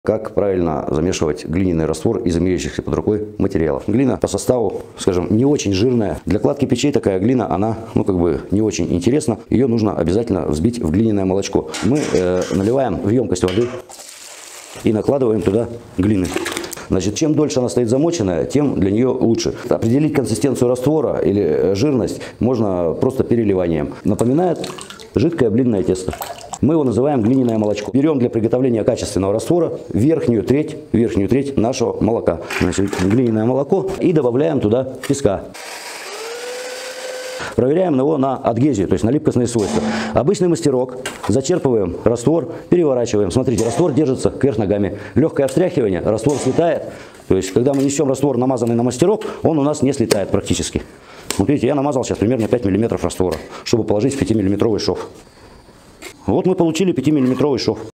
Как правильно замешивать глиняный раствор из имеющихся под рукой материалов. Глина по составу, скажем, не очень жирная. Для кладки печей такая глина, она, не очень интересна. Ее нужно обязательно взбить в глиняное молочко. Мы наливаем в емкость воды и накладываем туда глины. Значит, чем дольше она стоит замоченная, тем для нее лучше. Определить консистенцию раствора или жирность можно просто переливанием. Напоминает жидкое блинное тесто. Мы его называем глиняное молочко. Берем для приготовления качественного раствора верхнюю треть нашего молока. Значит, глиняное молоко и добавляем туда песка. Проверяем его на адгезию, то есть на липкостные свойства. Обычный мастерок. Зачерпываем раствор, переворачиваем. Смотрите, раствор держится кверх ногами. Легкое встряхивание, раствор слетает. То есть, когда мы несем раствор, намазанный на мастерок, он у нас не слетает практически. Вот видите, я намазал сейчас примерно 5 мм раствора, чтобы положить в 5-миллиметровый шов. Вот мы получили 5-миллиметровый шов.